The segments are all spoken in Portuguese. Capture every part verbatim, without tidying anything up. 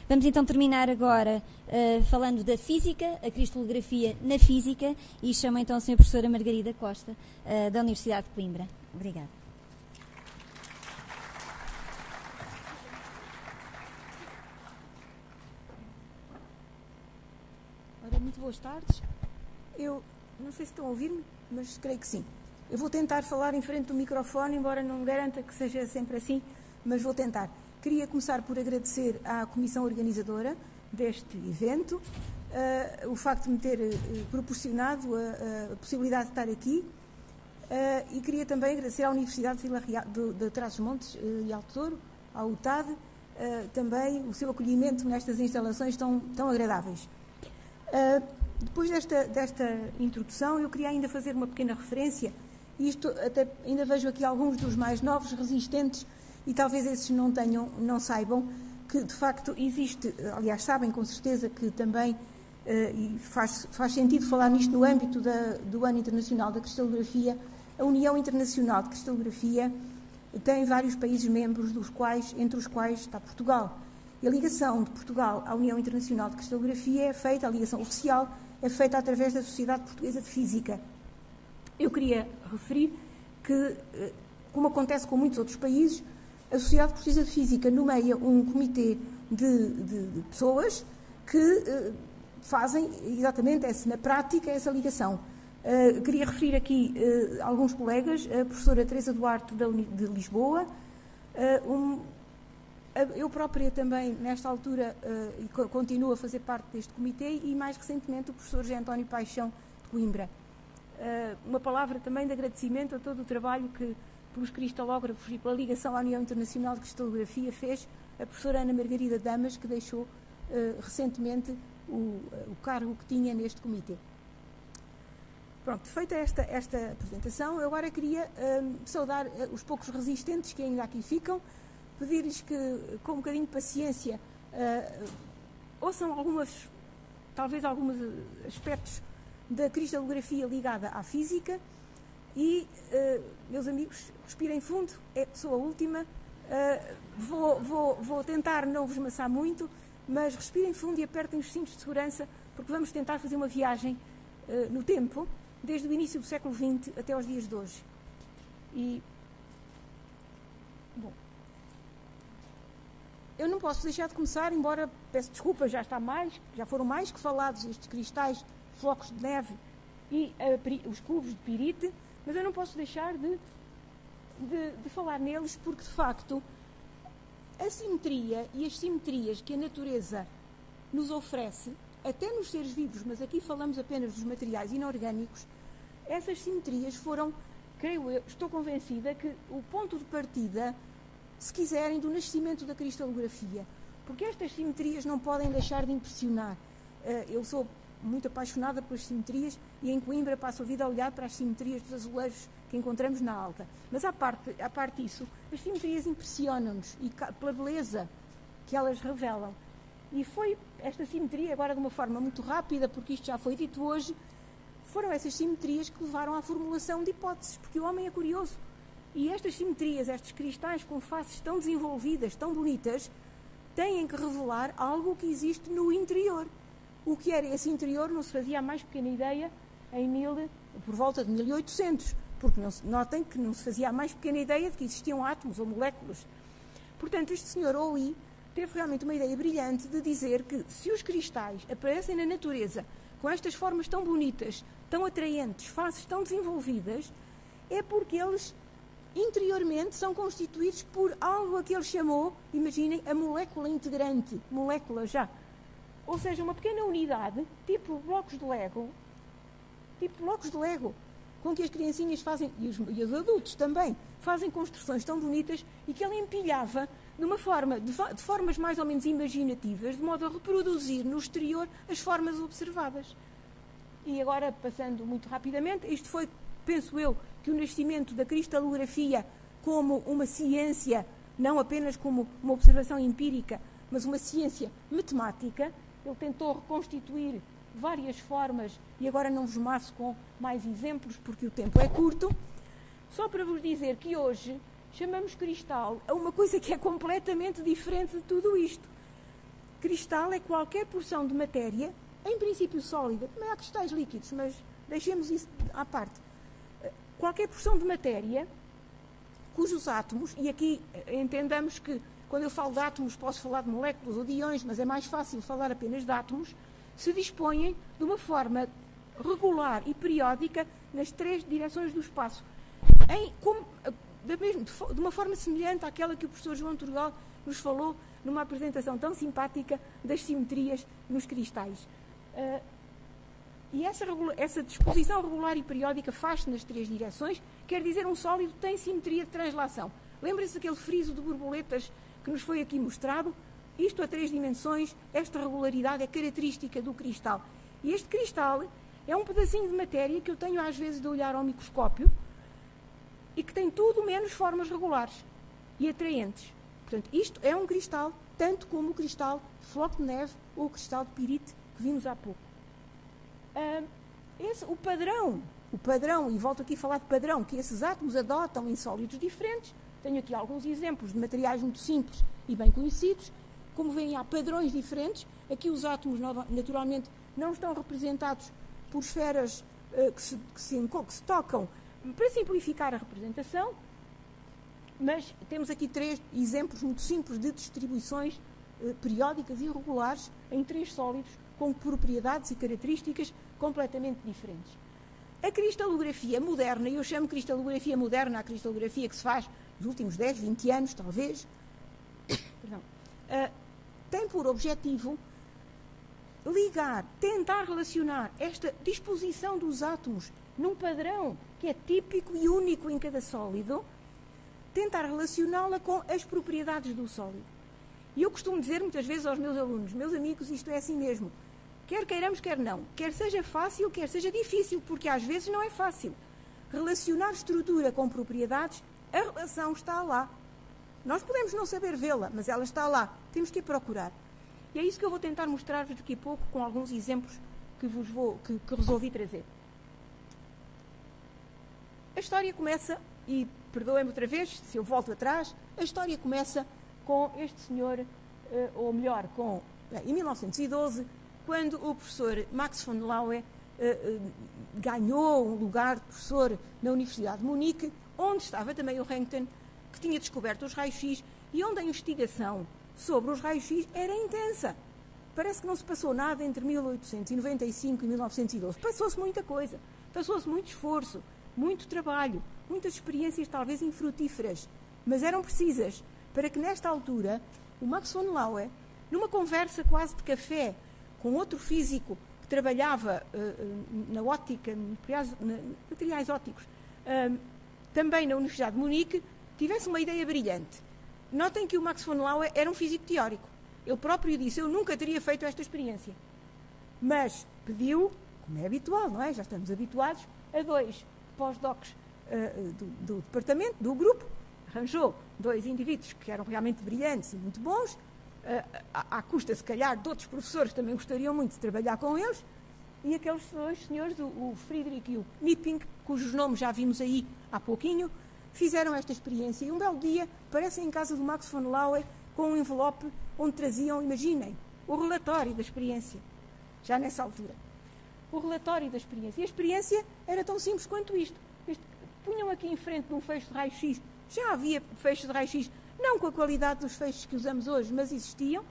Vamos então terminar agora uh, falando da física, a cristalografia na física, e chamo então a senhora professora Margarida Costa, uh, da Universidade de Coimbra. Obrigada. Ora, muito boas tardes. Eu não sei se estão a ouvir-me, mas creio que sim. Eu vou tentar falar em frente do microfone, embora não garanta que seja sempre assim, mas vou tentar. Queria começar por agradecer à comissão organizadora deste evento uh, o facto de me ter uh, proporcionado a, a possibilidade de estar aqui uh, e queria também agradecer à Universidade de, Vila Real, de, de Trás-os-Montes uh, e Alto Douro, ao U T A D, uh, também o seu acolhimento nestas instalações tão, tão agradáveis. Uh, depois desta, desta introdução, eu queria ainda fazer uma pequena referência, e isto até ainda vejo aqui alguns dos mais novos resistentes, e talvez esses não tenham, não saibam, que de facto existe, aliás sabem com certeza que também, uh, e faz, faz sentido falar nisto no âmbito da, do Ano Internacional da Cristalografia, a União Internacional de Cristalografia tem vários países membros, dos quais, entre os quais está Portugal. E a ligação de Portugal à União Internacional de Cristalografia é feita, a ligação oficial, é feita através da Sociedade Portuguesa de Física. Eu queria referir que, como acontece com muitos outros países, a Sociedade Portuguesa de Física nomeia um comitê de, de, de pessoas que uh, fazem exatamente essa, na prática essa ligação. Uh, queria referir aqui uh, alguns colegas, a professora Teresa Duarte da Uni de Lisboa, uh, um, eu própria também, nesta altura, uh, e continuo a fazer parte deste comitê, e mais recentemente o professor José António Paixão de Coimbra. Uh, uma palavra também de agradecimento a todo o trabalho que pelos cristalógrafos e pela ligação à União Internacional de Cristalografia fez a professora Ana Margarida Damas, que deixou uh, recentemente o, o cargo que tinha neste comitê. Pronto, feita esta, esta apresentação, eu agora queria uh, saudar uh, os poucos resistentes que ainda aqui ficam, pedir-lhes que, com um bocadinho de paciência, uh, ouçam algumas, talvez alguns aspectos da cristalografia ligada à física. E, uh, meus amigos, respirem fundo, é, sou a última, uh, vou, vou, vou tentar não vos maçar muito, mas respirem fundo e apertem os cintos de segurança, porque vamos tentar fazer uma viagem uh, no tempo, desde o início do século vinte até aos dias de hoje. E, bom, eu não posso deixar de começar, embora, peço desculpa, já está mais, já foram mais que falados estes cristais, flocos de neve e uh, os cubos de pirite, mas eu não posso deixar de, de, de falar neles porque, de facto, a simetria e as simetrias que a natureza nos oferece, até nos seres vivos, mas aqui falamos apenas dos materiais inorgânicos, essas simetrias foram, creio eu, estou convencida que o ponto de partida, se quiserem, do nascimento da cristalografia, porque estas simetrias não podem deixar de impressionar. Eu sou muito apaixonada pelas simetrias e em Coimbra passo a vida a olhar para as simetrias dos azulejos que encontramos na Alta. Mas à parte, à parte disso, as simetrias impressionam-nos e pela beleza que elas revelam. E foi esta simetria, agora de uma forma muito rápida, porque isto já foi dito hoje, foram essas simetrias que levaram à formulação de hipóteses, porque o homem é curioso. E estas simetrias, estes cristais com faces tão desenvolvidas, tão bonitas, têm que revelar algo que existe no interior. O que era esse interior não se fazia a mais pequena ideia em mil, por volta de mil e oitocentos, porque não se, notem que não se fazia a mais pequena ideia de que existiam átomos ou moléculas. Portanto, este senhor Ooi teve realmente uma ideia brilhante de dizer que se os cristais aparecem na natureza com estas formas tão bonitas, tão atraentes, faces tão desenvolvidas, é porque eles interiormente são constituídos por algo a que ele chamou, imaginem, a molécula integrante, molécula já. Ou seja, uma pequena unidade, tipo blocos de Lego, tipo blocos de Lego, com que as criancinhas fazem, e os, e os adultos também, fazem construções tão bonitas e que ele empilhava de uma forma, de, de formas mais ou menos imaginativas, de modo a reproduzir no exterior as formas observadas. E agora, passando muito rapidamente, isto foi, penso eu, que o nascimento da cristalografia como uma ciência, não apenas como uma observação empírica, mas uma ciência matemática. Ele tentou reconstituir várias formas, e agora não vos maço com mais exemplos, porque o tempo é curto, só para vos dizer que hoje chamamos cristal a uma coisa que é completamente diferente de tudo isto. cristal é qualquer porção de matéria, em princípio sólida, também há cristais líquidos, mas deixemos isso à parte. Qualquer porção de matéria cujos átomos, e aqui entendamos que quando eu falo de átomos posso falar de moléculas ou de íons, mas é mais fácil falar apenas de átomos, se dispõem de uma forma regular e periódica nas três direções do espaço, em, como, de, mesmo, de uma forma semelhante àquela que o professor João Turgal nos falou numa apresentação tão simpática das simetrias nos cristais. Uh, e essa, essa disposição regular e periódica faz-se nas três direções, quer dizer, um sólido tem simetria de translação. Lembrem-se daquele friso de borboletas que nos foi aqui mostrado? Isto a três dimensões, esta regularidade é característica do cristal. E este cristal é um pedacinho de matéria que eu tenho às vezes de olhar ao microscópio e que tem tudo menos formas regulares e atraentes. Portanto, isto é um cristal, tanto como o cristal de floco de neve ou o cristal de pirite que vimos há pouco. Uh, esse, o padrão, o padrão, e volto aqui a falar de padrão, que esses átomos adotam em sólidos diferentes. Tenho aqui alguns exemplos de materiais muito simples e bem conhecidos. Como veem, há padrões diferentes. Aqui os átomos, naturalmente, não estão representados por esferas uh, que, se, que, se, que se tocam para simplificar a representação, mas temos aqui três exemplos muito simples de distribuições uh, periódicas e regulares em três sólidos com propriedades e características completamente diferentes. A cristalografia moderna, e eu chamo cristalografia moderna a cristalografia que se faz nos últimos dez, vinte anos, talvez, perdão, uh, tem por objetivo ligar, tentar relacionar esta disposição dos átomos num padrão que é típico e único em cada sólido, tentar relacioná-la com as propriedades do sólido. E eu costumo dizer muitas vezes aos meus alunos, meus amigos, isto é assim mesmo, quer queiramos, quer não, quer seja fácil, quer seja difícil, porque às vezes não é fácil. Relacionar estrutura com propriedades, a relação está lá. Nós podemos não saber vê-la, mas ela está lá, temos que a procurar. E é isso que eu vou tentar mostrar-vos daqui a pouco com alguns exemplos que, vos vou, que, que resolvi trazer. A história começa, e perdoem-me outra vez se eu volto atrás, a história começa com este senhor, ou melhor, com, em mil novecentos e doze, quando o professor Max von Laue ganhou um lugar de professor na Universidade de Munique, onde estava também o Röntgen, que tinha descoberto os raios-x, e onde a investigação sobre os raios-x era intensa. Parece que não se passou nada entre mil oitocentos e noventa e cinco e mil novecentos e doze. Passou-se muita coisa, passou-se muito esforço, muito trabalho, muitas experiências talvez infrutíferas, mas eram precisas para que nesta altura o Max von Laue, numa conversa quase de café com outro físico que trabalhava uh, na óptica, materiais, na, materiais ópticos, uh, também na Universidade de Munique, tivesse uma ideia brilhante. Notem que o Max von Laue era um físico teórico. Ele próprio disse, eu nunca teria feito esta experiência. Mas pediu, como é habitual, não é? Já estamos habituados, a dois pós-docs uh, do, do departamento, do grupo, arranjou dois indivíduos que eram realmente brilhantes e muito bons, uh, à, à custa, se calhar, de outros professores que também gostariam muito de trabalhar com eles, e aqueles dois senhores, o, o Friedrich e o Knipping, cujos nomes já vimos aí há pouquinho, fizeram esta experiência. E um belo dia, aparecem em casa do Max von Laue com um envelope onde traziam, imaginem, o relatório da experiência, já nessa altura. O relatório da experiência. E a experiência era tão simples quanto isto. Este, punham aqui em frente de um feixe de raio-x, já havia feixes de raio-x, não com a qualidade dos feixes que usamos hoje, mas existiam.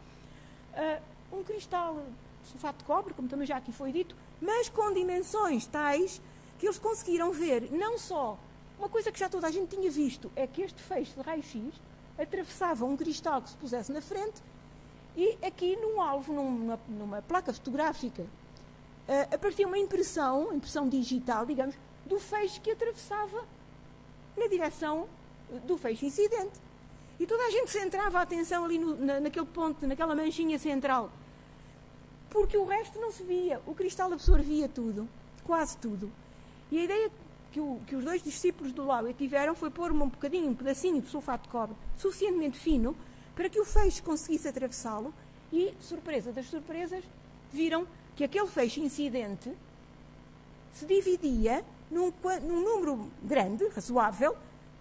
Uh, um cristal de sulfato de cobre, como também já aqui foi dito, mas com dimensões tais que eles conseguiram ver não só uma coisa que já toda a gente tinha visto, é que este feixe de raio-x atravessava um cristal que se pusesse na frente e aqui num alvo, numa, numa placa fotográfica, uh, aparecia uma impressão, impressão digital, digamos, do feixe que atravessava na direção do feixe incidente. E toda a gente centrava a atenção ali no, na, naquele ponto, naquela manchinha central, porque o resto não se via. O cristal absorvia tudo, quase tudo. E a ideia que, o, que os dois discípulos do Laue tiveram foi pôr um bocadinho, um pedacinho de sulfato de cobre suficientemente fino para que o feixe conseguisse atravessá-lo e, surpresa das surpresas, viram que aquele feixe incidente se dividia num, num número grande, razoável,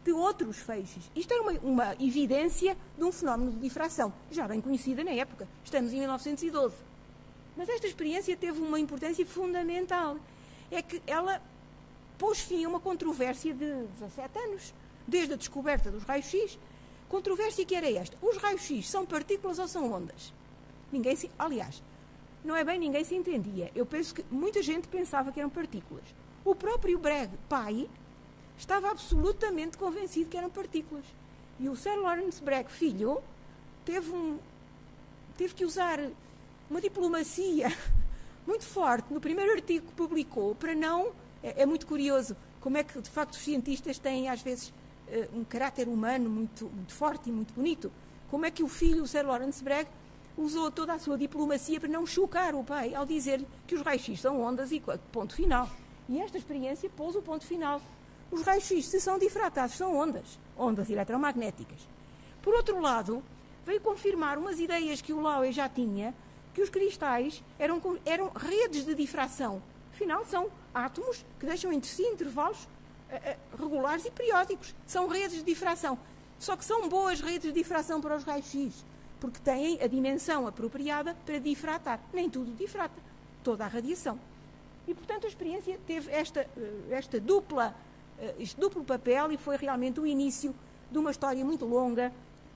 de outros feixes. Isto é uma, uma evidência de um fenómeno de difração, já bem conhecida na época. Estamos em mil novecentos e doze. Mas esta experiência teve uma importância fundamental. É que ela pôs fim a uma controvérsia de dezassete anos, desde a descoberta dos raios-x. Controvérsia que era esta: os raios-x são partículas ou são ondas? Ninguém se... Aliás, não é bem ninguém se entendia. Eu penso que muita gente pensava que eram partículas. O próprio Bragg, pai, estava absolutamente convencido que eram partículas. E o Sir Lawrence Bragg, filho, teve, um, teve que usar uma diplomacia muito forte no primeiro artigo que publicou para não... É, é muito curioso como é que, de facto, os cientistas têm, às vezes, um caráter humano muito, muito forte e muito bonito. Como é que o filho, o Sir Lawrence Bragg, usou toda a sua diplomacia para não chocar o pai ao dizer que os raios-x são ondas e ponto final. E esta experiência pôs o ponto final. Os raios-x, se são difratados, são ondas, ondas eletromagnéticas. Por outro lado, veio confirmar umas ideias que o Laue já tinha, que os cristais eram, eram redes de difração. Afinal, são átomos que deixam entre si intervalos uh, uh, regulares e periódicos. São redes de difração. Só que são boas redes de difração para os raios-x, porque têm a dimensão apropriada para difratar. Nem tudo difrata, toda a radiação. E, portanto, a experiência teve esta, esta dupla, este duplo papel e foi realmente o início de uma história muito longa.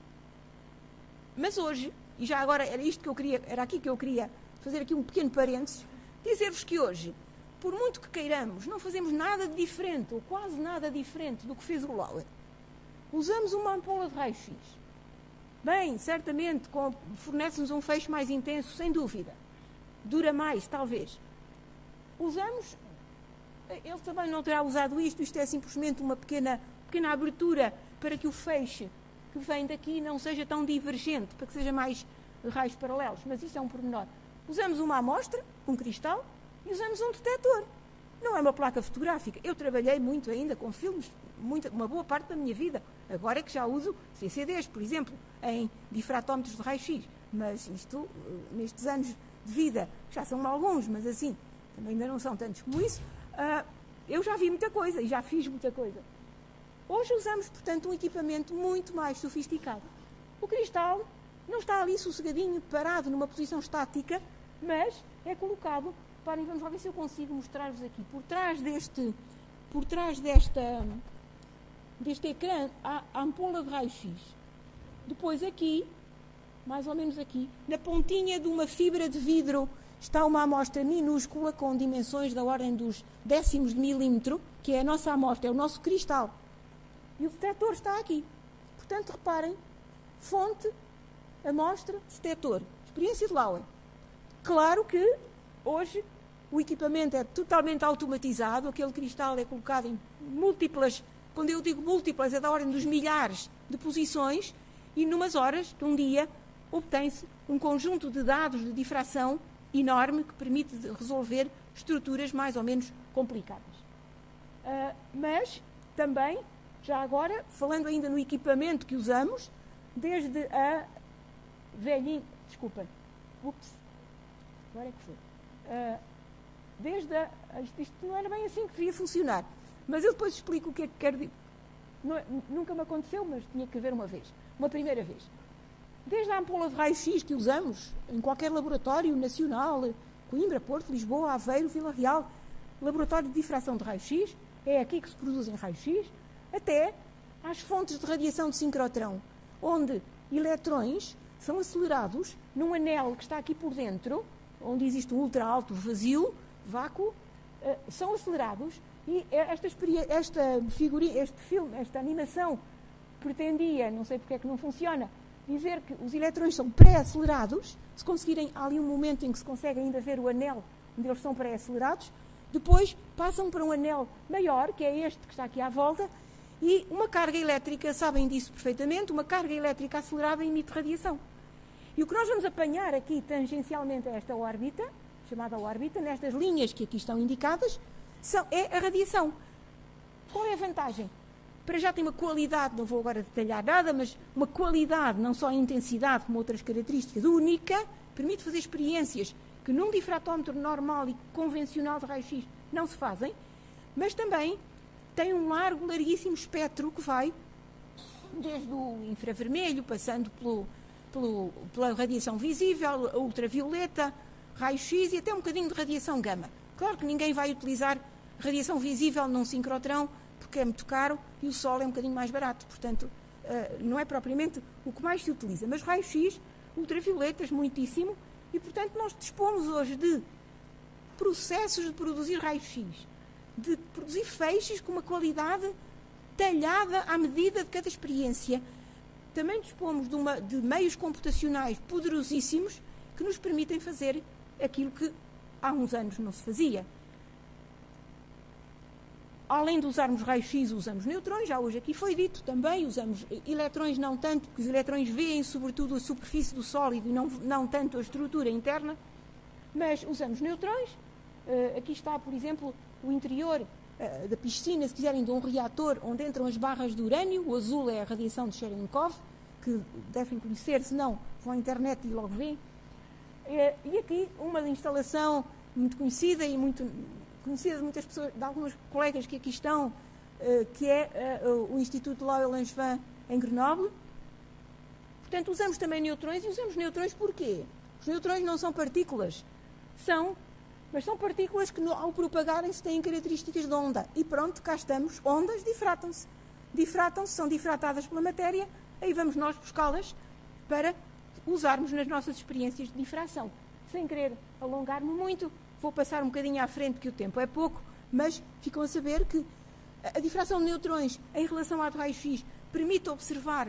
Mas hoje, e já agora era isto que eu queria, era aqui que eu queria fazer aqui um pequeno parênteses, dizer-vos que hoje, por muito que queiramos, não fazemos nada de diferente, ou quase nada diferente do que fez o Laue. Usamos uma ampola de raio-x. Bem, certamente fornece-nos um feixe mais intenso, sem dúvida. Dura mais, talvez. Usamos, ele também não terá usado isto, isto é simplesmente uma pequena, pequena abertura para que o feixe que vem daqui não seja tão divergente, para que seja mais raios paralelos, mas isso é um pormenor. Usamos uma amostra, um cristal, e usamos um detector. Não é uma placa fotográfica. Eu trabalhei muito ainda com filmes, muita, uma boa parte da minha vida. Agora é que já uso C C Ds, por exemplo, em difratómetros de raio-x. Mas isto, nestes anos de vida, já são alguns, mas assim, também ainda não são tantos como isso, uh, eu já vi muita coisa e já fiz muita coisa. Hoje usamos, portanto, um equipamento muito mais sofisticado. O cristal não está ali sossegadinho, parado numa posição estática, mas é colocado... Parem, vamos lá ver se eu consigo mostrar-vos aqui. Por trás deste, por trás desta, deste ecrã, há a ampola de raio-x. Depois aqui, mais ou menos aqui, na pontinha de uma fibra de vidro, está uma amostra minúscula com dimensões da ordem dos décimos de milímetro, que é a nossa amostra, é o nosso cristal. E o detector está aqui. Portanto, reparem, fonte, amostra, detector. Experiência de Laue. Claro que hoje o equipamento é totalmente automatizado, aquele cristal é colocado em múltiplas, quando eu digo múltiplas, é da ordem dos milhares de posições, e numas horas, de um dia, obtém-se um conjunto de dados de difração enorme que permite resolver estruturas mais ou menos complicadas. Uh, mas, também, já agora, falando ainda no equipamento que usamos, desde a velhinha... Desculpa. Ups. Agora é que foi. Uh, desde a... Isto, isto não era bem assim que devia funcionar. Mas eu depois explico o que é que quero dizer. Não, nunca me aconteceu, mas tinha que haver uma vez. Uma primeira vez. Desde a ampola de raio-x que usamos em qualquer laboratório nacional, Coimbra, Porto, Lisboa, Aveiro, Vila Real, laboratório de difração de raio-x, é aqui que se produzem raio-x, até às fontes de radiação de sincrotrão, onde elétrons são acelerados num anel que está aqui por dentro, onde existe um ultra alto vazio, vácuo, uh, são acelerados e esta, esta figurinha, este filme, esta animação pretendia, não sei porque é que não funciona, dizer que os elétrons são pré-acelerados, se conseguirem, há ali um momento em que se consegue ainda ver o anel onde eles são pré-acelerados, depois passam para um anel maior, que é este que está aqui à volta, e uma carga elétrica, sabem disso perfeitamente, uma carga elétrica acelerada emite radiação. E o que nós vamos apanhar aqui tangencialmente a esta órbita, chamada órbita, nestas linhas que aqui estão indicadas, são, é a radiação. Qual é a vantagem? Para já tem uma qualidade, não vou agora detalhar nada, mas uma qualidade, não só em intensidade, como outras características, única, permite fazer experiências que num difratómetro normal e convencional de raio-x não se fazem, mas também tem um largo, larguíssimo espectro que vai desde o infravermelho, passando pelo, pelo, pela radiação visível, a ultravioleta, raio-x e até um bocadinho de radiação gama. Claro que ninguém vai utilizar radiação visível num sincrotrão, porque é muito caro e o Sol é um bocadinho mais barato. Portanto, não é propriamente o que mais se utiliza. Mas raio-x, ultravioletas, muitíssimo. E, portanto, nós dispomos hoje de processos de produzir raio-x, de produzir feixes com uma qualidade talhada à medida de cada experiência. Também dispomos de, uma, de meios computacionais poderosíssimos que nos permitem fazer aquilo que há uns anos não se fazia. Além de usarmos raio-x, usamos neutrões, já hoje aqui foi dito também, usamos eletrões não tanto, porque os eletrões veem sobretudo a superfície do sólido e não, não tanto a estrutura interna, mas usamos neutrões. Uh, aqui está, por exemplo, o interior uh, da piscina, se quiserem, de um reator onde entram as barras de urânio. O azul é a radiação de Cherenkov, que devem conhecer, se não, vão à internet e logo veem. Uh, e aqui uma instalação muito conhecida e muito conhecida de muitas pessoas, de alguns colegas que aqui estão, uh, que é uh, o Instituto Laue-Langevin em Grenoble. Portanto, usamos também neutrões, e usamos neutrões porquê? Os neutrões não são partículas, são, mas são partículas que, ao propagarem-se, têm características de onda. E pronto, cá estamos, ondas difratam-se. Difratam-se, são difratadas pela matéria, aí vamos nós buscá-las para usarmos nas nossas experiências de difração. Sem querer alongar-me muito, vou passar um bocadinho à frente, que o tempo é pouco, mas ficam a saber que a difração de neutrões em relação ao raio-x permite observar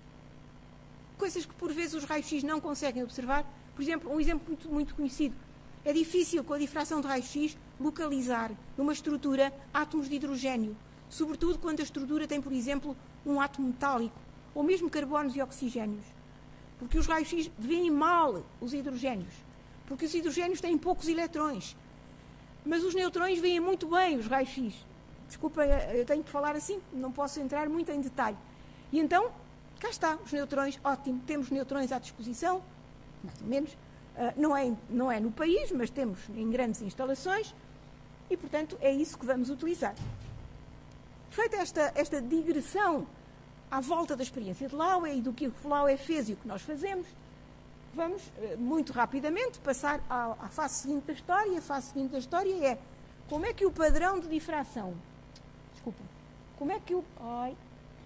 coisas que por vezes os raios-x não conseguem observar. Por exemplo, um exemplo muito, muito conhecido. É difícil, com a difração de raio-x, localizar numa estrutura átomos de hidrogênio, sobretudo quando a estrutura tem, por exemplo, um átomo metálico, ou mesmo carbonos e oxigénios. Porque os raios-x veem mal os hidrogénios, porque os hidrogénios têm poucos eletrões. Mas os neutrões veem muito bem os raios-x. Desculpa, eu tenho que falar assim, não posso entrar muito em detalhe. E então, cá está, os neutrões, ótimo, temos neutrões à disposição, mais ou menos, uh, não, é, não é no país, mas temos em grandes instalações, e, portanto, é isso que vamos utilizar. Feita esta, esta digressão à volta da experiência de Laue e do que o Laue fez e o que nós fazemos, vamos, uh, muito rapidamente, passar à, à fase seguinte da história. A fase seguinte da história é como é que o padrão de difração, desculpa, como é que o... Ai,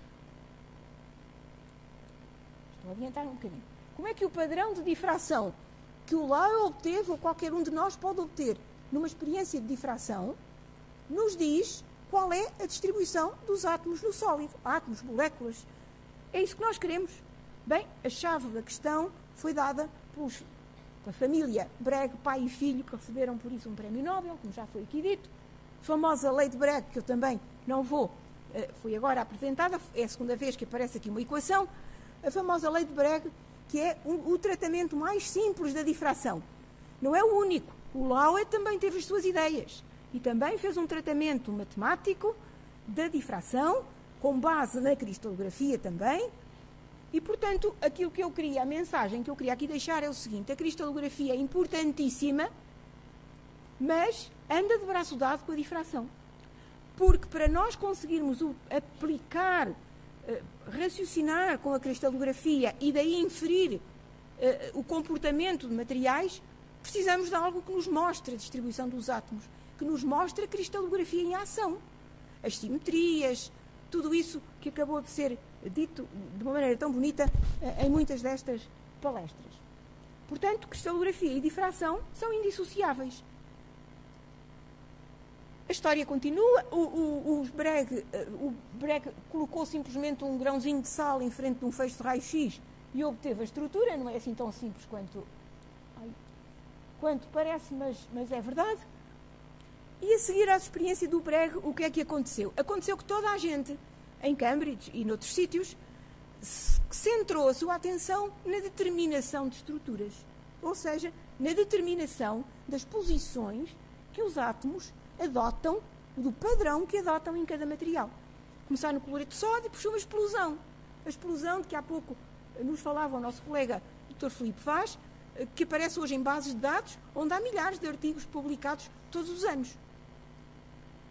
estou a adiantar um bocadinho. Como é que o padrão de difração que o Laue obteve, ou qualquer um de nós pode obter, numa experiência de difração, nos diz qual é a distribuição dos átomos no sólido, átomos, moléculas. É isso que nós queremos. Bem, a chave da questão foi dada pelos, pela família Bragg, pai e filho, que receberam por isso um prémio Nobel, como já foi aqui dito. A famosa lei de Bragg, que eu também não vou, foi agora apresentada, é a segunda vez que aparece aqui uma equação, a famosa lei de Bragg, que é um, o tratamento mais simples da difração. Não é o único. O Laue também teve as suas ideias e também fez um tratamento matemático da difração, com base na cristalografia também. E, portanto, aquilo que eu queria, a mensagem que eu queria aqui deixar é o seguinte: a cristalografia é importantíssima, mas anda de braço dado com a difração. Porque para nós conseguirmos o, aplicar, uh, raciocinar com a cristalografia e daí inferir uh, o comportamento de materiais, precisamos de algo que nos mostre a distribuição dos átomos, que nos mostre a cristalografia em ação, as simetrias, tudo isso que acabou de ser dito de uma maneira tão bonita uh, em muitas destas palestras. Portanto, cristalografia e difração são indissociáveis. A história continua. O, o, o, Bragg, o Bragg colocou simplesmente um grãozinho de sal em frente de um feixe de raio-x e obteve a estrutura. Não é assim tão simples quanto, ai, quanto parece, mas, mas é verdade. E a seguir à experiência do Bragg, o que é que aconteceu? Aconteceu que toda a gente, em Cambridge e noutros sítios, centrou a sua atenção na determinação de estruturas. Ou seja, na determinação das posições que os átomos adotam, do padrão que adotam em cada material. Começar no cloreto de sódio e puxou uma explosão. A explosão de que há pouco nos falava o nosso colega doutor Filipe Vaz, que aparece hoje em bases de dados, onde há milhares de artigos publicados todos os anos.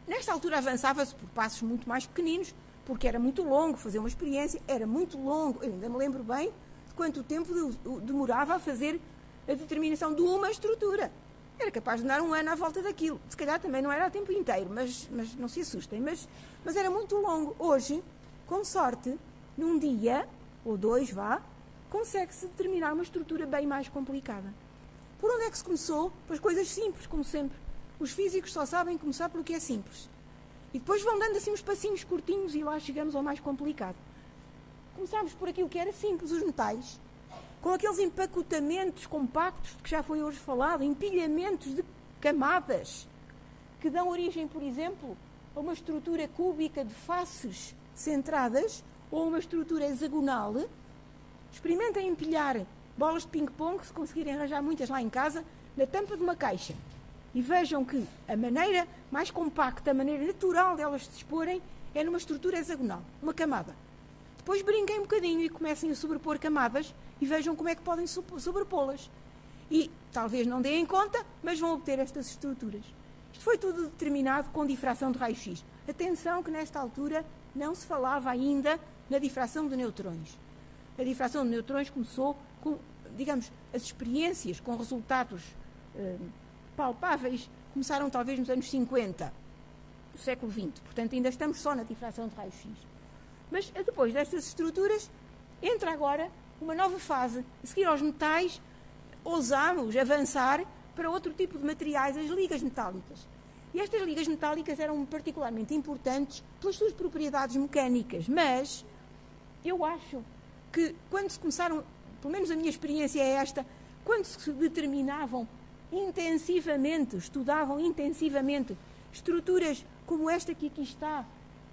nesta altura avançava-se por passos muito mais pequeninos, porque era muito longo fazer uma experiência, era muito longo, eu ainda me lembro bem de quanto tempo demorava a fazer a determinação de uma estrutura. Era capaz de dar um ano à volta daquilo. Se calhar também não era a tempo inteiro, mas, mas não se assustem. Mas, mas era muito longo. Hoje, com sorte, num dia, ou dois, vá, consegue-se determinar uma estrutura bem mais complicada. Por onde é que se começou? Pelas coisas simples, como sempre. Os físicos só sabem começar pelo que é simples. E depois vão dando assim uns passinhos curtinhos e lá chegamos ao mais complicado. Começámos por aquilo que era simples, os metais, com aqueles empacotamentos compactos de que já foi hoje falado, empilhamentos de camadas, que dão origem, por exemplo, a uma estrutura cúbica de faces centradas ou uma estrutura hexagonal. Experimentem empilhar bolas de ping-pong, se conseguirem arranjar muitas lá em casa, na tampa de uma caixa. E vejam que a maneira mais compacta, a maneira natural delas se disporem, é numa estrutura hexagonal, uma camada. Depois brinquem um bocadinho e comecem a sobrepor camadas e vejam como é que podem sobrepô-las. E talvez não deem conta, mas vão obter estas estruturas. Isto foi tudo determinado com difração de raio-x. Atenção que nesta altura não se falava ainda na difração de neutrões. A difração de neutrões começou com, digamos, as experiências com resultados eh, palpáveis, começaram talvez nos anos cinquenta do século vinte. Portanto, ainda estamos só na difração de raio-x. Mas depois destas estruturas, entra agora uma nova fase. A seguir aos metais, ousamos avançar para outro tipo de materiais, as ligas metálicas. E estas ligas metálicas eram particularmente importantes pelas suas propriedades mecânicas, mas eu acho que quando se começaram, pelo menos a minha experiência é esta, quando se determinavam intensivamente, estudavam intensivamente estruturas como esta que aqui está,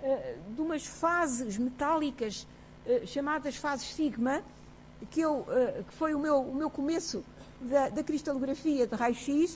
de umas fases metálicas chamadas fases sigma, que, eu, que foi o meu, o meu começo da, da cristalografia de raio-x,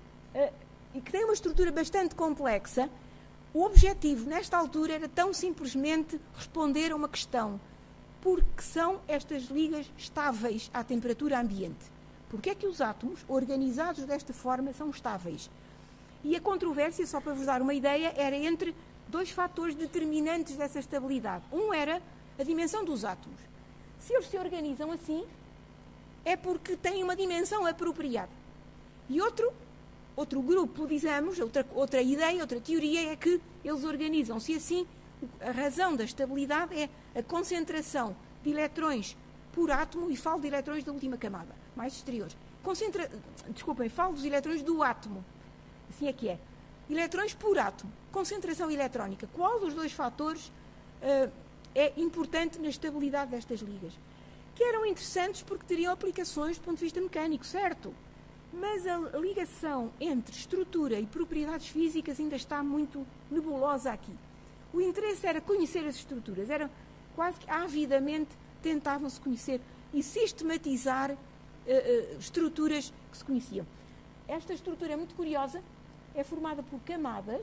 e que tem uma estrutura bastante complexa. O objetivo, nesta altura, era tão simplesmente responder a uma questão. Por que são estas ligas estáveis à temperatura ambiente? Por que é que os átomos, organizados desta forma, são estáveis? E a controvérsia, só para vos dar uma ideia, era entre dois fatores determinantes dessa estabilidade. Um era a dimensão dos átomos. Se eles se organizam assim, é porque têm uma dimensão apropriada. E outro, outro grupo, dizemos, outra, outra ideia, outra teoria, é que eles organizam-se assim. A razão da estabilidade é a concentração de eletrões por átomo, e falo de eletrões da última camada, mais exteriores. Concentra... Desculpem, falo dos eletrões do átomo. Assim é que é. Eletrões por átomo, concentração eletrónica. Qual dos dois fatores uh, é importante na estabilidade destas ligas? Que eram interessantes porque teriam aplicações do ponto de vista mecânico, certo? Mas a ligação entre estrutura e propriedades físicas ainda está muito nebulosa aqui. O interesse era conhecer as estruturas, era quase que avidamente tentavam-se conhecer e sistematizar uh, uh, estruturas que se conheciam. Esta estrutura é muito curiosa, é formada por camadas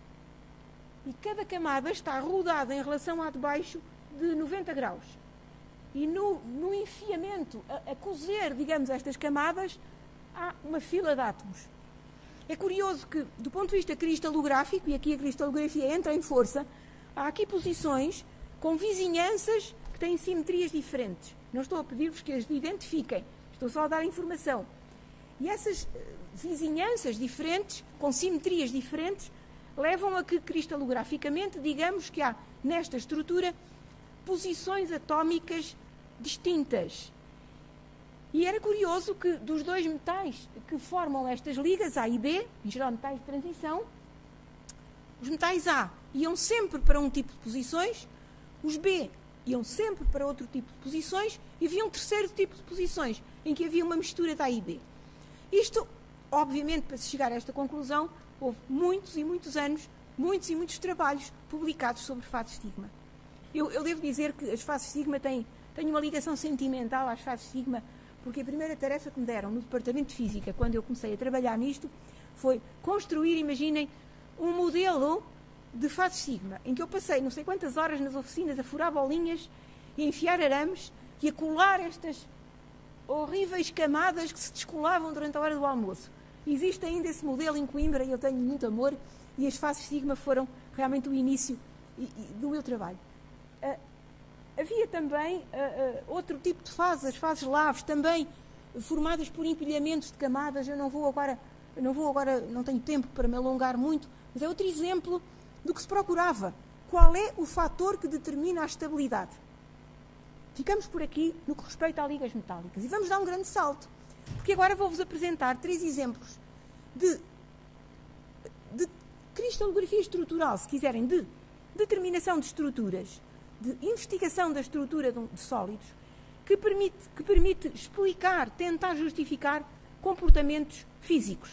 e cada camada está rodada em relação à de baixo de noventa graus. E no, no enfiamento, a, a cozer, digamos, estas camadas, há uma fila de átomos. É curioso que, do ponto de vista cristalográfico, e aqui a cristalografia entra em força, há aqui posições com vizinhanças que têm simetrias diferentes. Não estou a pedir-vos que as identifiquem, estou só a dar informação. E essas uh, vizinhanças diferentes, com simetrias diferentes, levam a que, cristalograficamente, digamos que há, nesta estrutura, posições atómicas distintas. E era curioso que, dos dois metais que formam estas ligas, A e B, em geral metais de transição, os metais A iam sempre para um tipo de posições, os B iam sempre para outro tipo de posições, e havia um terceiro tipo de posições, em que havia uma mistura de A e B. Isto, obviamente, para se chegar a esta conclusão, houve muitos e muitos anos, muitos e muitos trabalhos publicados sobre fases sigma. Eu, eu devo dizer que as fases sigma têm, têm uma ligação sentimental às fases sigma, porque a primeira tarefa que me deram no Departamento de Física, quando eu comecei a trabalhar nisto, foi construir, imaginem, um modelo de fases sigma, em que eu passei não sei quantas horas nas oficinas a furar bolinhas e a enfiar arames e a colar estas horríveis camadas que se descolavam durante a hora do almoço. Existe ainda esse modelo em Coimbra e eu tenho muito amor e as fases sigma foram realmente o início e, e, do meu trabalho. Uh, havia também uh, uh, outro tipo de fases, as fases laves, também formadas por empilhamentos de camadas. Eu não vou agora, não vou agora, não tenho tempo para me alongar muito, mas é outro exemplo do que se procurava. Qual é o fator que determina a estabilidade? Ficamos por aqui no que respeita a ligas metálicas e vamos dar um grande salto, porque agora vou-vos apresentar três exemplos de, de cristalografia estrutural, se quiserem, de determinação de estruturas, de investigação da estrutura de, de sólidos, que permite, que permite explicar, tentar justificar comportamentos físicos.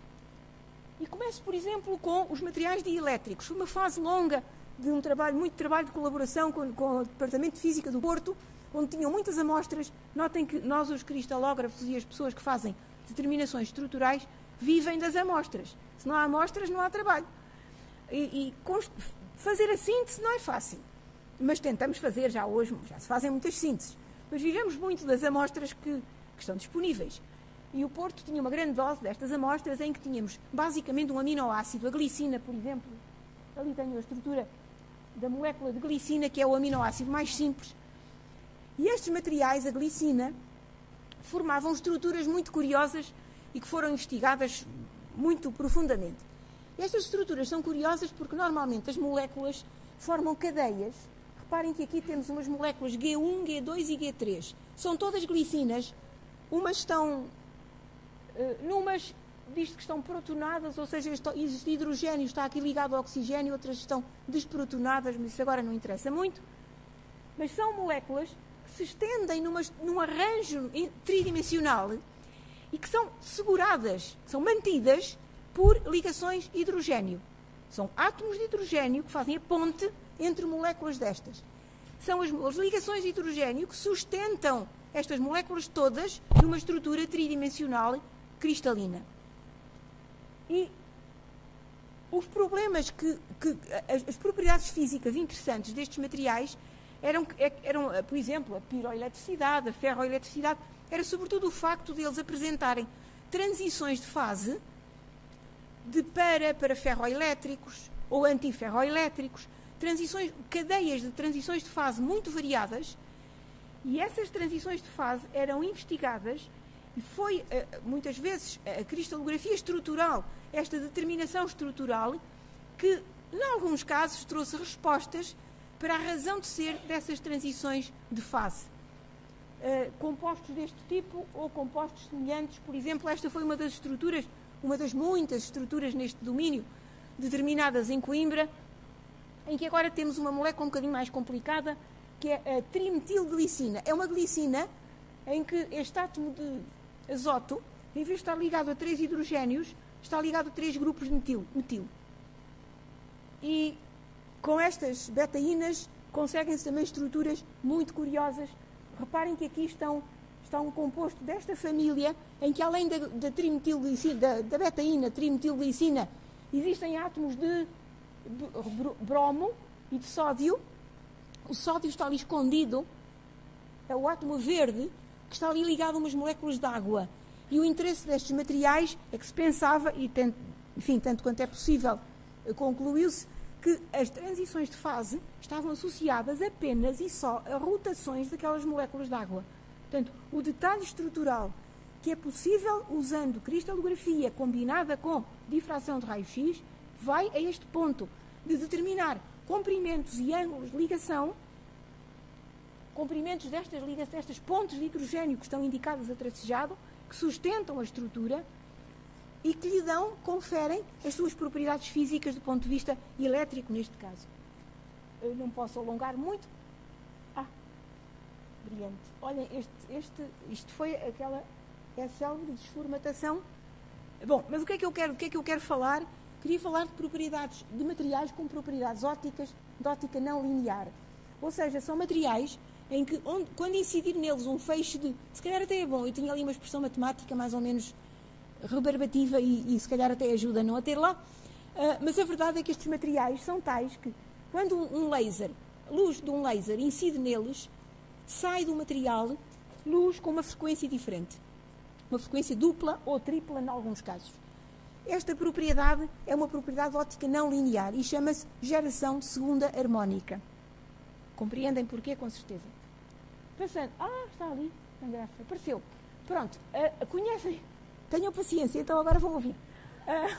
E começo, por exemplo, com os materiais dielétricos. Foi uma fase longa de um trabalho, muito trabalho de colaboração com, com o Departamento de Física do Porto, onde tinham muitas amostras. Notem que nós, os cristalógrafos e as pessoas que fazem determinações estruturais, vivem das amostras. Se não há amostras, não há trabalho. E, e fazer a síntese não é fácil, mas tentamos fazer já hoje, já se fazem muitas sínteses. Mas vivemos muito das amostras que, que estão disponíveis. E o Porto tinha uma grande dose destas amostras, em que tínhamos basicamente um aminoácido, a glicina, por exemplo. Ali tenho a estrutura da molécula de glicina, que é o aminoácido mais simples. E estes materiais, a glicina, formavam estruturas muito curiosas e que foram investigadas muito profundamente. Estas estruturas são curiosas porque normalmente as moléculas formam cadeias. Reparem que aqui temos umas moléculas G um, G dois e G três. São todas glicinas. Umas estão... Uh, numas diz que estão protonadas, ou seja, este hidrogênio está aqui ligado ao oxigênio, outras estão desprotonadas, mas isso agora não interessa muito. Mas são moléculas que se estendem numa, num arranjo tridimensional e que são seguradas, são mantidas por ligações hidrogênio. São átomos de hidrogênio que fazem a ponte entre moléculas destas. São as, as ligações de hidrogênio que sustentam estas moléculas todas numa estrutura tridimensional cristalina. E os problemas que, que as, as propriedades físicas interessantes destes materiais eram, eram, por exemplo, a piroeletricidade, a ferroeletricidade, era sobretudo o facto de eles apresentarem transições de fase de para para ferroelétricos ou antiferroelétricos, transições, cadeias de transições de fase muito variadas, e essas transições de fase eram investigadas. E foi, muitas vezes, a cristalografia estrutural, esta determinação estrutural, que, em alguns casos, trouxe respostas para a razão de ser dessas transições de fase. Uh, compostos deste tipo ou compostos semelhantes, por exemplo, esta foi uma das estruturas, uma das muitas estruturas neste domínio, determinadas em Coimbra, em que agora temos uma molécula um bocadinho mais complicada, que é a trimetilglicina. É uma glicina em que este átomo de azoto, em vez de estar ligado a três hidrogénios, está ligado a três grupos de metil. metil. E com estas betaínas conseguem-se também estruturas muito curiosas. Reparem que aqui estão, está um composto desta família, em que além da, da, da, da betaína, trimetilglicina, existem átomos de bromo e de sódio. O sódio está ali escondido, é o átomo verde, que está ali ligado a umas moléculas de água. E o interesse destes materiais é que se pensava, e tem, enfim, tanto quanto é possível, concluiu-se que as transições de fase estavam associadas apenas e só a rotações daquelas moléculas de água. Portanto, o detalhe estrutural que é possível usando cristalografia combinada com difração de raio-x vai a este ponto de determinar comprimentos e ângulos de ligação, comprimentos destas, destas pontes de hidrogênio que estão indicadas a tracejado, que sustentam a estrutura e que lhe dão, conferem as suas propriedades físicas do ponto de vista elétrico, neste caso. Eu não posso alongar muito. Ah, brilhante. Olhem, este, este, isto foi aquela é célebre desformatação. Bom, mas o que é que eu quero, o que é que eu quero falar? Queria falar de propriedades, de materiais com propriedades ópticas, de óptica não linear. Ou seja, são materiais em que, onde, quando incidir neles um feixe de... Se calhar até é bom, eu tinha ali uma expressão matemática mais ou menos rebarbativa e, e se calhar até ajuda a não a ter lá, uh, mas a verdade é que estes materiais são tais que, quando um laser, luz de um laser incide neles, sai do material luz com uma frequência diferente. Uma frequência dupla ou tripla, em alguns casos. esta propriedade é uma propriedade óptica não linear e chama-se geração de segunda harmónica. Compreendem porquê, com certeza? Pensando, ah, está ali, tem graça, apareceu. Pronto, uh, conhecem? Tenham paciência, então agora vão ouvir. Uh,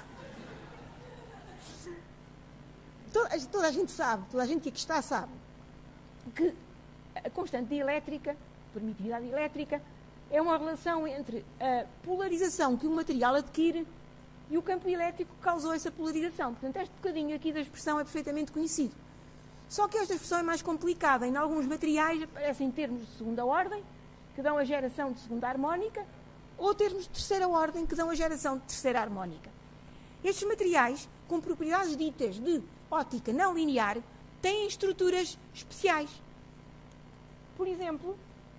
toda, toda a gente sabe, toda a gente que aqui está sabe, que a constante elétrica, permitividade elétrica, é uma relação entre a polarização que o material adquire e o campo elétrico que causou essa polarização. Portanto, este bocadinho aqui da expressão é perfeitamente conhecido. Só que esta expressão é mais complicada. Em alguns materiais aparecem termos de segunda ordem, que dão a geração de segunda harmónica, ou termos de terceira ordem, que dão a geração de terceira harmónica. Estes materiais, com propriedades ditas de óptica não linear, têm estruturas especiais. Por exemplo,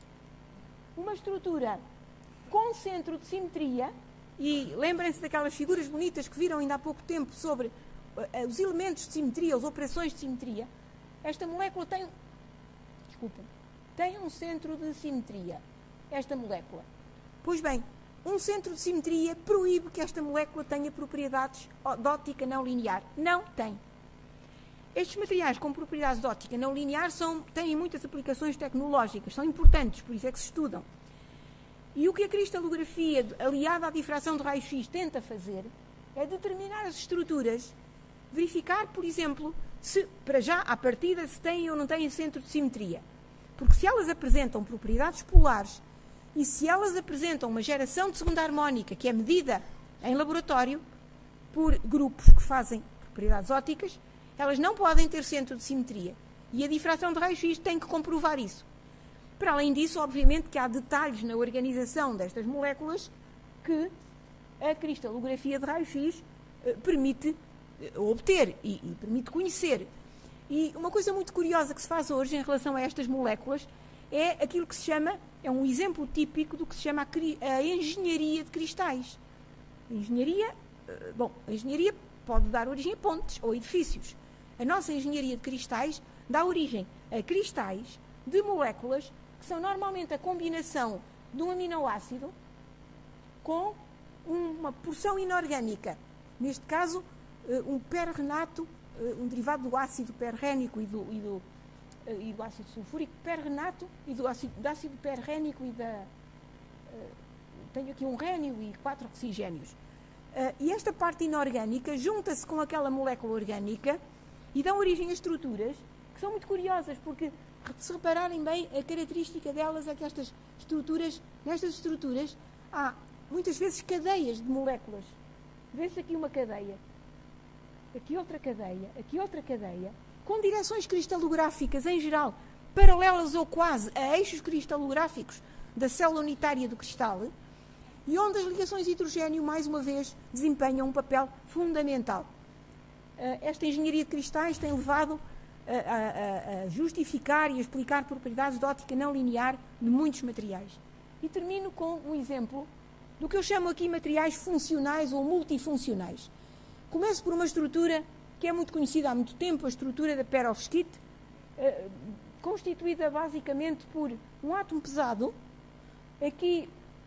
uma estrutura com centro de simetria, e lembrem-se daquelas figuras bonitas que viram ainda há pouco tempo sobre uh, os elementos de simetria, as operações de simetria. Esta molécula tem, desculpa, tem um centro de simetria, esta molécula. Pois bem, um centro de simetria proíbe que esta molécula tenha propriedades de óptica não linear. Não tem. Estes materiais com propriedades de óptica não linear são, têm muitas aplicações tecnológicas, são importantes, por isso é que se estudam. E o que a cristalografia, aliada à difração de raio-x, tenta fazer é determinar as estruturas, verificar, por exemplo, se, para já, à partida, se têm ou não têm centro de simetria. Porque se elas apresentam propriedades polares e se elas apresentam uma geração de segunda harmónica que é medida em laboratório por grupos que fazem propriedades ópticas, elas não podem ter centro de simetria. E a difração de raio-x tem que comprovar isso. Para além disso, obviamente que há detalhes na organização destas moléculas que a cristalografia de raio-x eh, permite eh, obter e, e permite conhecer. E uma coisa muito curiosa que se faz hoje em relação a estas moléculas é aquilo que se chama, é um exemplo típico do que se chama a, a engenharia de cristais. A engenharia, eh, bom, a engenharia pode dar origem a pontes ou edifícios. A nossa engenharia de cristais dá origem a cristais de moléculas que são normalmente a combinação de um aminoácido com uma porção inorgânica. Neste caso, um perrenato, um derivado do ácido perrénico e do, e do, e do ácido sulfúrico, perrenato e do ácido, do ácido perrénico e da... Tenho aqui um rénio e quatro oxigénios. E esta parte inorgânica junta-se com aquela molécula orgânica e dão origem a estruturas que são muito curiosas, porque se repararem bem, a característica delas é que estas estruturas, nestas estruturas, há muitas vezes cadeias de moléculas. Vê-se aqui uma cadeia, aqui outra cadeia, aqui outra cadeia, com direções cristalográficas em geral, paralelas ou quase a eixos cristalográficos da célula unitária do cristal, e onde as ligações hidrogênio, mais uma vez, desempenham um papel fundamental. Esta engenharia de cristais tem levado A, a, a justificar e a explicar propriedades de óptica não linear de muitos materiais. E termino com um exemplo do que eu chamo aqui materiais funcionais ou multifuncionais. Começo por uma estrutura que é muito conhecida há muito tempo, a estrutura da perovskite, eh, constituída basicamente por um átomo pesado, aqui,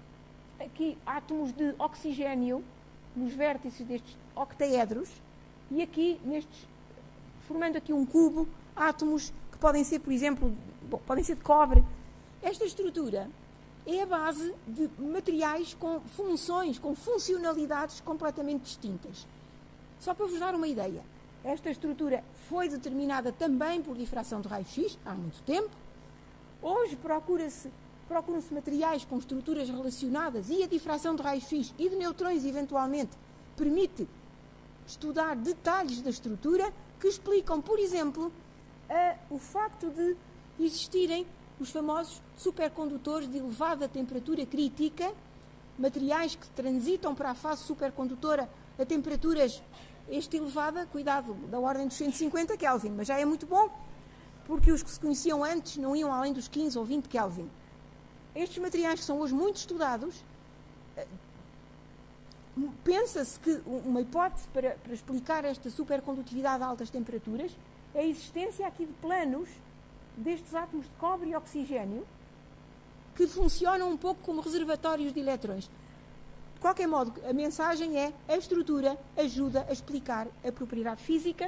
aqui átomos de oxigênio nos vértices destes octaedros, e aqui nestes, formando aqui um cubo, átomos que podem ser, por exemplo, bom, podem ser de cobre. Esta estrutura é a base de materiais com funções, com funcionalidades completamente distintas. Só para vos dar uma ideia, esta estrutura foi determinada também por difração de raio-x há muito tempo. Hoje procura-se, procuram-se materiais com estruturas relacionadas e a difração de raio-x e de neutrões, eventualmente, permite estudar detalhes da estrutura que explicam, por exemplo, a, o facto de existirem os famosos supercondutores de elevada temperatura crítica, materiais que transitam para a fase supercondutora a temperaturas este elevada, cuidado, da ordem dos cento e cinquenta Kelvin, mas já é muito bom, porque os que se conheciam antes não iam além dos quinze ou vinte Kelvin. Estes materiais que são hoje muito estudados, pensa-se que uma hipótese para, para explicar esta supercondutividade a altas temperaturas é a existência aqui de planos destes átomos de cobre e oxigênio que funcionam um pouco como reservatórios de eletrões. qualquer modo, a mensagem é: a estrutura ajuda a explicar a propriedade física.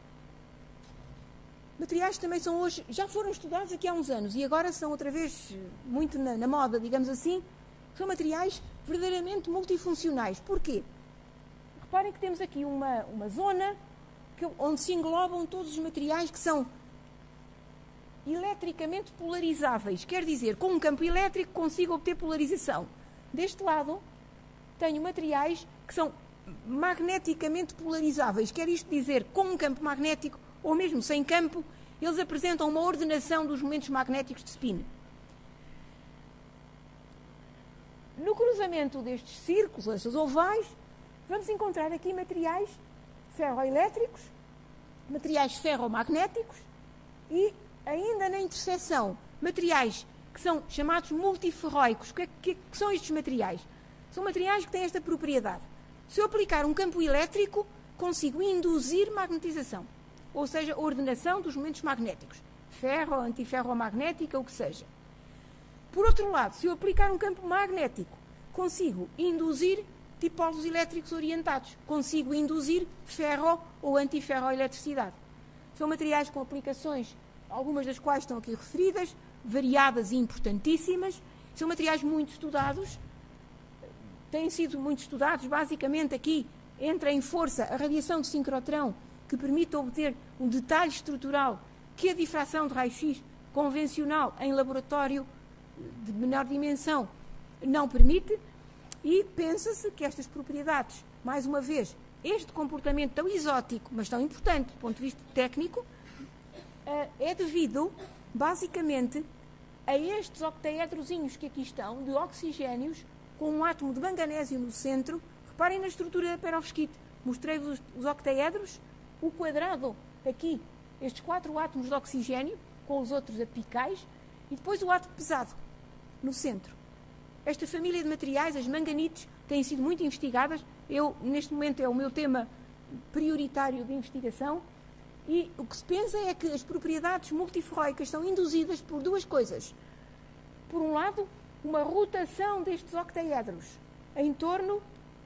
Materiais também são hoje, já foram estudados aqui há uns anos e agora são outra vez muito na, na moda, digamos assim. São materiais verdadeiramente multifuncionais. Porquê? Reparem que temos aqui uma, uma zona que, onde se englobam todos os materiais que são eletricamente polarizáveis. Quer dizer, com um campo elétrico consigo obter polarização. Deste lado, tenho materiais que são magneticamente polarizáveis. Quer isto dizer, com um campo magnético ou mesmo sem campo, eles apresentam uma ordenação dos momentos magnéticos de spin. No cruzamento destes círculos, estes ovais, vamos encontrar aqui materiais ferroelétricos, materiais ferromagnéticos e, ainda na interseção, materiais que são chamados multiferróicos. O que, é, que, que são estes materiais? São materiais que têm esta propriedade. Se eu aplicar um campo elétrico, consigo induzir magnetização, ou seja, ordenação dos momentos magnéticos, ferro, antiferromagnética, o que seja. Por outro lado, se eu aplicar um campo magnético, consigo induzir dipolos elétricos orientados, consigo induzir ferro ou antiferroeletricidade. São materiais com aplicações, algumas das quais estão aqui referidas, variadas e importantíssimas. São materiais muito estudados, têm sido muito estudados, basicamente aqui entra em força a radiação de sincrotrão, que permite obter um detalhe estrutural que a difração de raio-x convencional em laboratório de menor dimensão não permite, e pensa-se que estas propriedades, mais uma vez, este comportamento tão exótico, mas tão importante do ponto de vista técnico, é devido, basicamente, a estes octaedrozinhos que aqui estão, de oxigénios, com um átomo de manganésio no centro. Reparem na estrutura da perovskite. Mostrei-vos os octaedros, o quadrado aqui, estes quatro átomos de oxigênio, com os outros apicais, e depois o átomo pesado, no centro. Esta família de materiais, as manganites, têm sido muito investigadas. Eu, neste momento, é o meu tema prioritário de investigação. E o que se pensa é que as propriedades multiferróicas são induzidas por duas coisas. Por um lado, uma rotação destes octaedros em torno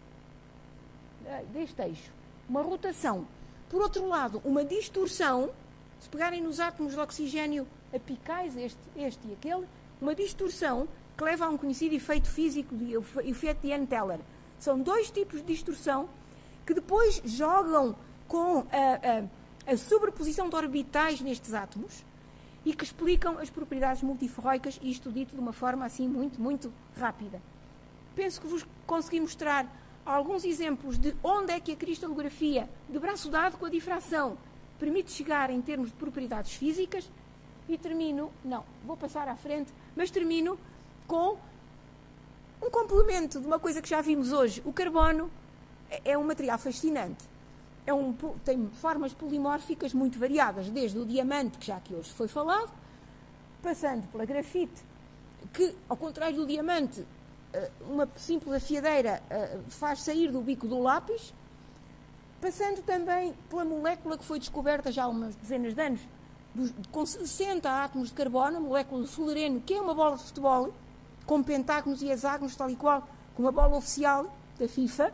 deste eixo. Uma rotação. Por outro lado, uma distorção, se pegarem nos átomos de oxigênio apicais, este, este e aquele, uma distorção que leva a um conhecido efeito físico, o efeito de Anteller. São dois tipos de distorção que depois jogam com a, a, a sobreposição de orbitais nestes átomos e que explicam as propriedades multiferróicas, e isto dito de uma forma assim muito, muito rápida. Penso que vos consegui mostrar alguns exemplos de onde é que a cristalografia, de braço dado com a difração, permite chegar em termos de propriedades físicas. E termino, não, vou passar à frente, mas termino com um complemento de uma coisa que já vimos hoje. O carbono é um material fascinante. É um, tem formas polimórficas muito variadas, desde o diamante, que já aqui hoje foi falado, passando pela grafite, que, ao contrário do diamante, uma simples afiadeira faz sair do bico do lápis, passando também pela molécula que foi descoberta já há umas dezenas de anos, com sessenta átomos de carbono, a molécula de fullereno, que é uma bola de futebol, com pentágonos e hexágonos, tal e qual como a bola oficial da FIFA.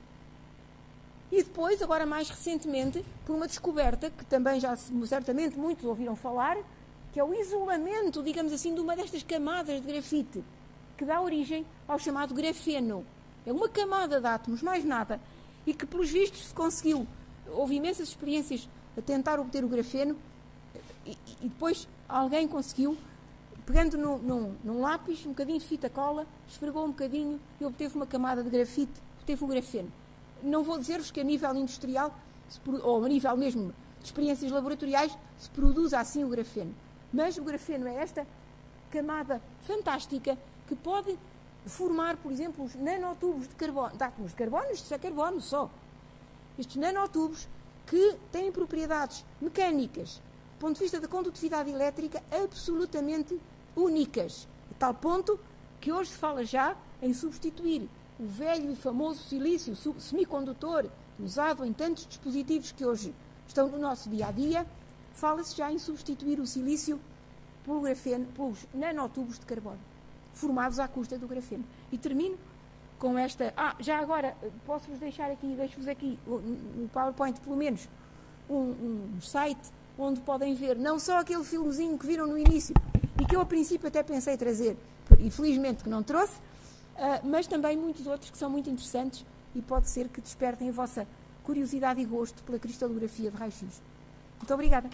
E depois, agora mais recentemente, por uma descoberta que também já certamente muitos ouviram falar, que é o isolamento, digamos assim, de uma destas camadas de grafite, que dá origem ao chamado grafeno. É uma camada de átomos, mais nada, e que, pelos vistos, se conseguiu. Houve imensas experiências a tentar obter o grafeno, e, e depois alguém conseguiu, pegando no, num, num lápis, um bocadinho de fita cola, esfregou um bocadinho e obteve uma camada de grafite, obteve o grafeno. Não vou dizer-vos que a nível industrial, se, ou a nível mesmo de experiências laboratoriais, se produz assim o grafeno. Mas o grafeno é esta camada fantástica que pode formar, por exemplo, os nanotubos de carbono, de átomos de carbono, isto é carbono só. Estes nanotubos que têm propriedades mecânicas, do ponto de vista da condutividade elétrica, absolutamente únicas. A tal ponto que hoje se fala já em substituir o velho e famoso silício semicondutor, usado em tantos dispositivos que hoje estão no nosso dia-a-dia, fala-se já em substituir o silício pelo grafeno, pelos nanotubos de carbono, formados à custa do grafeno. E termino com esta... Ah, já agora, posso-vos deixar aqui, deixo-vos aqui no PowerPoint, pelo menos, um, um site onde podem ver não só aquele filmezinho que viram no início, e que eu, a princípio, até pensei trazer, e felizmente que não trouxe, uh, mas também muitos outros que são muito interessantes e pode ser que despertem a vossa curiosidade e gosto pela cristalografia de raio-x. Muito obrigada.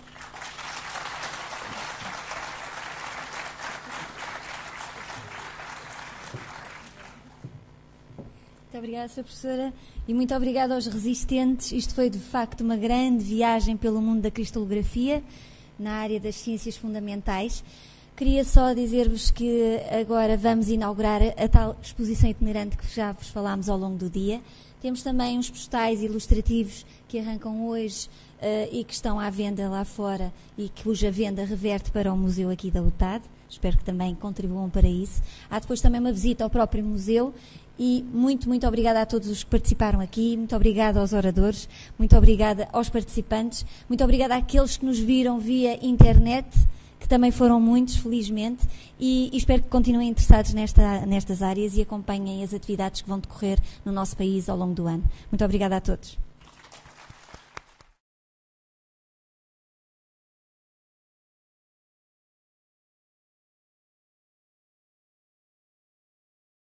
Muito obrigada, senhora Professora, e muito obrigada aos resistentes. Isto foi, de facto, uma grande viagem pelo mundo da cristalografia, na área das ciências fundamentais. Queria só dizer-vos que agora vamos inaugurar a tal exposição itinerante que já vos falámos ao longo do dia. Temos também uns postais ilustrativos que arrancam hoje uh, e que estão à venda lá fora e cuja venda reverte para o museu aqui da U T A D. Espero que também contribuam para isso. Há depois também uma visita ao próprio museu. E muito, muito obrigada a todos os que participaram aqui, muito obrigada aos oradores, muito obrigada aos participantes, muito obrigada àqueles que nos viram via internet, que também foram muitos, felizmente, e, e espero que continuem interessados nesta, nestas áreas e acompanhem as atividades que vão decorrer no nosso país ao longo do ano. Muito obrigada a todos.